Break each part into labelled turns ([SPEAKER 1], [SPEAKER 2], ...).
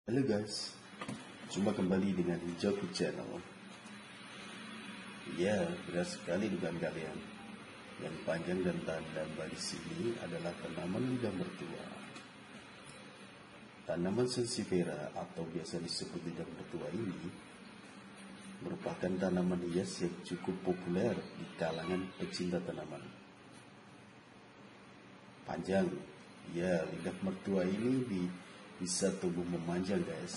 [SPEAKER 1] Halo guys, jumpa kembali dengan Hijauku Channel. Ya, benar sekali dugaan kalian. Yang panjang dan tanda di sini adalah tanaman lidah mertua. Tanaman sansevieria atau biasa disebut lidah mertua ini merupakan tanaman hias yang cukup populer di kalangan pecinta tanaman. Panjang, ya, lidah mertua ini bisa tumbuh memanjang guys.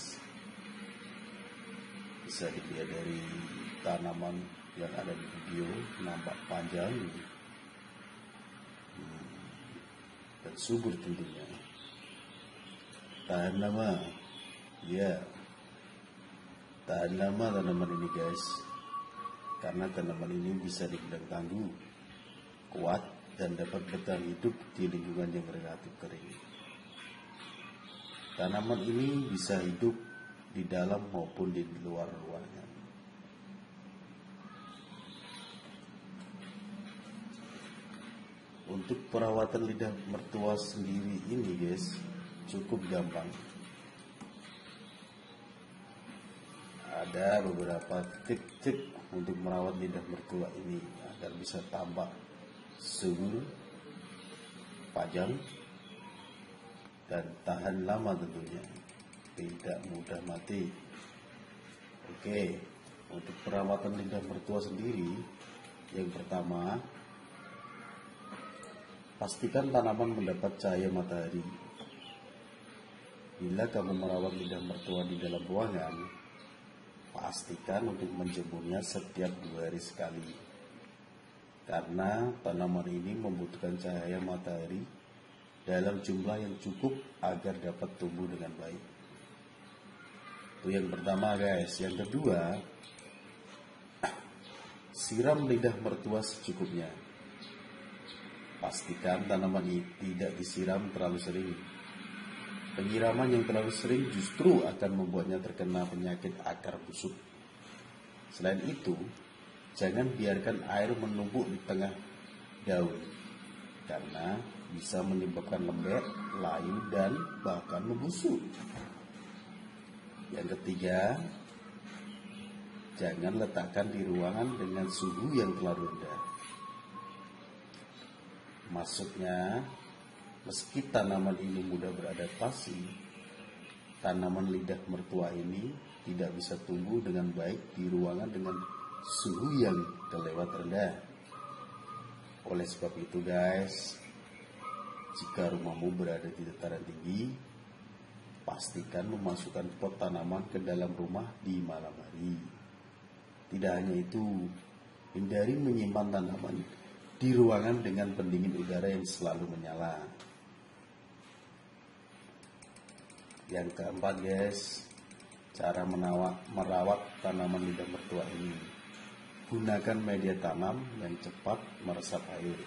[SPEAKER 1] Bisa dilihat dari tanaman yang ada di video, nampak panjang dan subur tentunya. Tahan lama, ya, tahan lama tanaman ini guys, karena tanaman ini bisa dibilang tangguh, kuat, dan dapat bertahan hidup di lingkungan yang relatif kering. Tanaman ini bisa hidup di dalam maupun di luar ruangan. Untuk perawatan lidah mertua sendiri ini guys, cukup gampang. Ada beberapa trik-trik untuk merawat lidah mertua ini agar bisa tampak subur, panjang, dan tahan lama tentunya, tidak mudah mati. Oke, untuk perawatan lidah mertua sendiri, yang pertama, pastikan tanaman mendapat cahaya matahari. Bila kamu merawat lidah mertua di dalam ruangan, pastikan untuk menjemurnya setiap 2 hari sekali, karena tanaman ini membutuhkan cahaya matahari dalam jumlah yang cukup agar dapat tumbuh dengan baik. Itu yang pertama guys. Yang kedua, siram lidah mertua secukupnya. Pastikan tanaman ini tidak disiram terlalu sering. Penyiraman yang terlalu sering justru akan membuatnya terkena penyakit akar busuk. Selain itu, jangan biarkan air menumpuk di tengah daun, karena bisa menyebabkan lembek, layu, dan bahkan membusuk. Yang ketiga, jangan letakkan di ruangan dengan suhu yang terlalu rendah. Maksudnya, meski tanaman ini mudah beradaptasi, tanaman lidah mertua ini tidak bisa tumbuh dengan baik di ruangan dengan suhu yang kelewat rendah. Oleh sebab itu guys, jika rumahmu berada di dataran tinggi, pastikan memasukkan pot tanaman ke dalam rumah di malam hari. Tidak hanya itu, hindari menyimpan tanaman di ruangan dengan pendingin udara yang selalu menyala. Yang keempat guys, cara merawat tanaman lidah mertua ini. Gunakan media tanam yang cepat meresap air.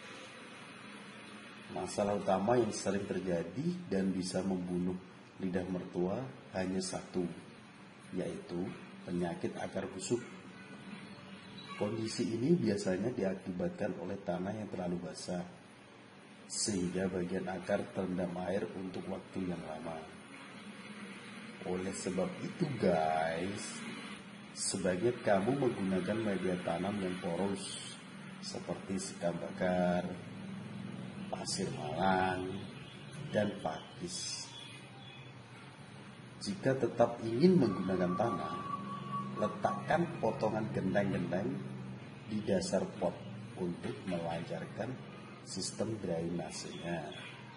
[SPEAKER 1] Masalah utama yang sering terjadi dan bisa membunuh lidah mertua hanya satu, yaitu penyakit akar busuk. Kondisi ini biasanya diakibatkan oleh tanah yang terlalu basah, sehingga bagian akar terendam air untuk waktu yang lama. Oleh sebab itu guys, sebaiknya kamu menggunakan media tanam yang poros, seperti sekam bakar, pasir malang, dan pakis. Jika tetap ingin menggunakan tanah, letakkan potongan genteng-genteng di dasar pot untuk melancarkan sistem drainasenya.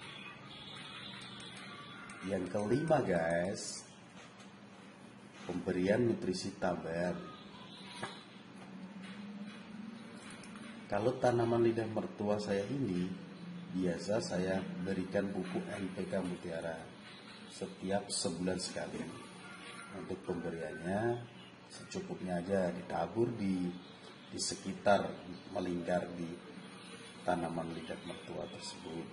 [SPEAKER 1] Yang kelima guys, pemberian nutrisi tambahan. Kalau tanaman lidah mertua saya ini, biasa saya berikan pupuk NPK Mutiara setiap sebulan sekali. Untuk pemberiannya secukupnya aja, ditabur di sekitar, melingkar di tanaman lidah mertua tersebut.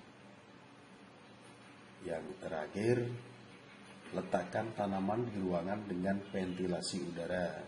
[SPEAKER 1] Yang terakhir, letakkan tanaman di ruangan dengan ventilasi udara.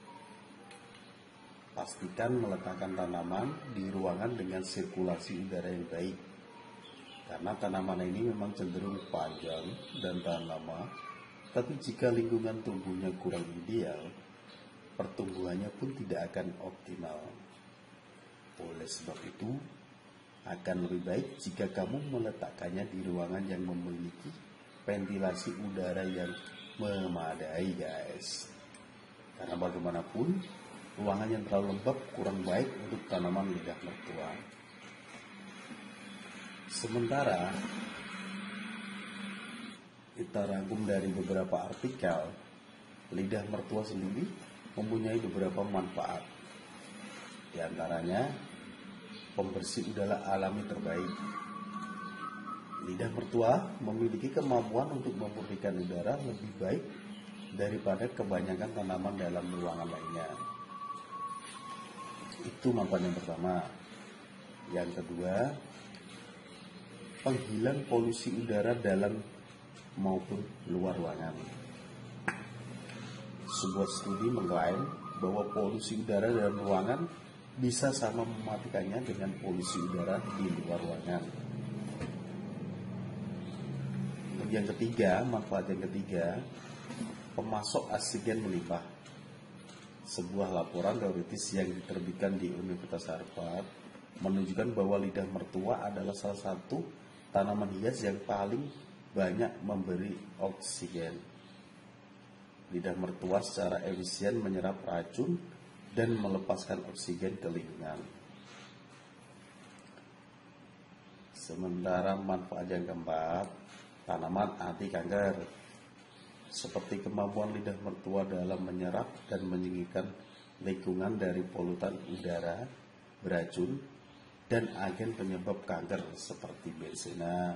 [SPEAKER 1] Pastikan meletakkan tanaman di ruangan dengan sirkulasi udara yang baik, karena tanaman ini memang cenderung panjang dan tahan lama Tapi jika lingkungan tumbuhnya kurang ideal, pertumbuhannya pun tidak akan optimal. Oleh sebab itu, akan lebih baik jika kamu meletakkannya di ruangan yang memiliki ventilasi udara yang memadai, guys. Karena bagaimanapun, ruangan yang terlalu lembab kurang baik untuk tanaman lidah mertua. Sementara kita rangkum dari beberapa artikel, lidah mertua sendiri mempunyai beberapa manfaat. Di antaranya, pembersih udara alami terbaik. Lidah mertua memiliki kemampuan untuk memurnikan udara lebih baik daripada kebanyakan tanaman dalam ruangan lainnya. Itu manfaat yang pertama. Yang kedua, penghilang polusi udara dalam maupun luar ruangan. Sebuah studi mengklaim bahwa polusi udara dalam ruangan bisa sama mematikannya dengan polusi udara di luar ruangan. Yang ketiga, manfaat yang ketiga, pemasok oksigen melimpah. Sebuah laporan teoritis yang diterbitkan di Universitas Harvard menunjukkan bahwa lidah mertua adalah salah satu tanaman hias yang paling banyak memberi oksigen. Lidah mertua secara efisien menyerap racun dan melepaskan oksigen ke lingkungan. Sementara manfaat yang keempat, tanaman anti kanker. Seperti kemampuan lidah mertua dalam menyerap dan menyingkirkan lingkungan dari polutan udara, beracun, dan agen penyebab kanker seperti benzena,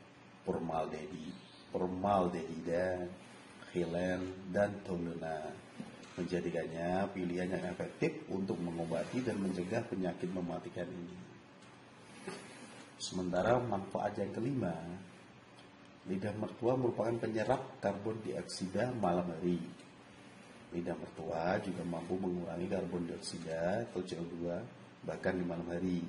[SPEAKER 1] formaldehida, khilen, dan toluena, menjadikannya pilihan yang efektif untuk mengobati dan mencegah penyakit mematikan ini. Sementara manfaat yang kelima, lidah mertua merupakan penyerap karbon dioksida malam hari. Lidah mertua juga mampu mengurangi karbon dioksida atau CO2 bahkan di malam hari.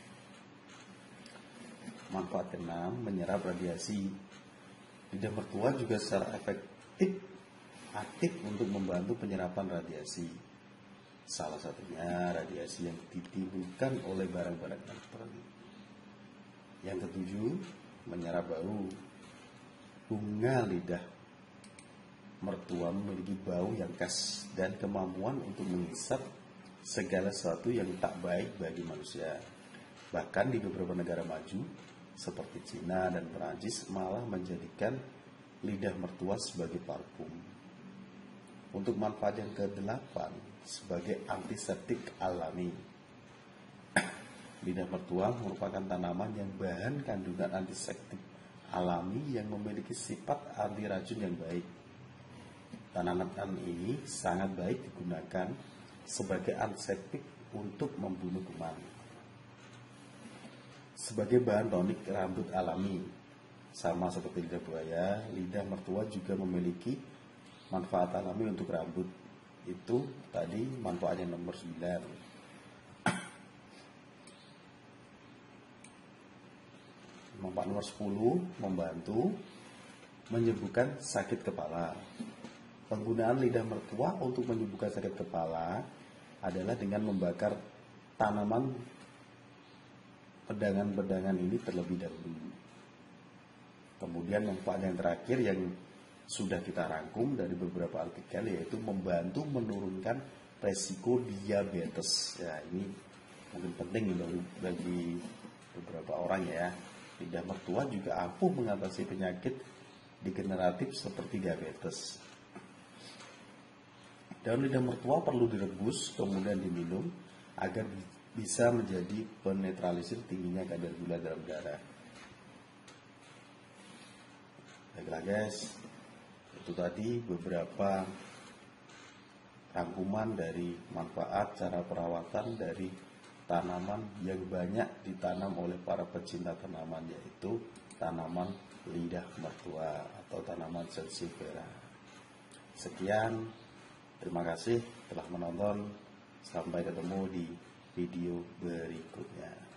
[SPEAKER 1] Manfaat keenam, menyerap radiasi. Lidah mertua juga secara aktif untuk membantu penyerapan radiasi. Salah satunya radiasi yang ditimbulkan oleh barang-barang elektronik. Yang ketujuh, menyerap bau. Bunga lidah mertua memiliki bau yang khas dan kemampuan untuk menghisap segala sesuatu yang tak baik bagi manusia. Bahkan di beberapa negara maju seperti Cina dan Perancis malah menjadikan lidah mertua sebagai parfum. Untuk manfaat yang ke-8, sebagai antiseptik alami. Lidah mertua merupakan tanaman yang bahan kandungan antiseptik alami yang memiliki sifat anti racun yang baik. Tanaman ini sangat baik digunakan sebagai antiseptik untuk membunuh kuman. Sebagai bahan tonik rambut alami, sama seperti lidah buaya, lidah mertua juga memiliki manfaat alami untuk rambut. Itu tadi manfaat yang nomor 9. Manfaat nomor 10, membantu menyembuhkan sakit kepala. Penggunaan lidah mertua untuk menyembuhkan sakit kepala adalah dengan membakar tanaman pedangan-pedangan ini terlebih dahulu. Kemudian manfaat yang terakhir yang sudah kita rangkum dari beberapa artikel, yaitu membantu menurunkan resiko diabetes. Ya, ini mungkin penting bagi beberapa orang ya. Lidah mertua juga ampuh mengatasi penyakit degeneratif seperti diabetes. Daun lidah mertua perlu direbus kemudian diminum agar bisa menjadi penetralisir tingginya kadar gula dalam darah. Baiklah guys, itu tadi beberapa rangkuman dari manfaat cara perawatan dari tanaman yang banyak ditanam oleh para pecinta tanaman, yaitu tanaman lidah mertua atau tanaman sansevieria. Sekian, terima kasih telah menonton. Sampai ketemu di video berikutnya.